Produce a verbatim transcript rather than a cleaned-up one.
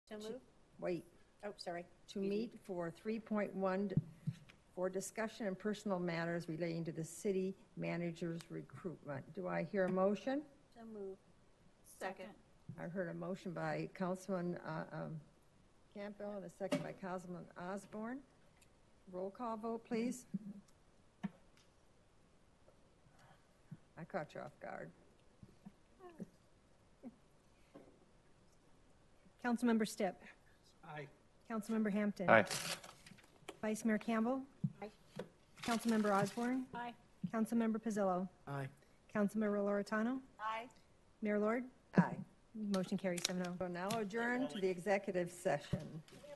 So move. Wait, Oh, sorry. to meet for three point one for discussion and personal matters relating to the city manager's recruitment. Do I hear a motion? So move. Second. I heard a motion by Councilman uh, um, Campbell and a second by Councilman Osborne. Roll call vote, please. I caught you off guard. Councilmember Stipp. Aye. Councilmember Hampton. Aye. Vice Mayor Campbell. Aye. Councilmember Osborne. Aye. Councilmember Pizzillo. Aye. Councilmember Loretano. Aye. Mayor Lord. Aye. Motion carries seven oh. So now adjourn to the executive session.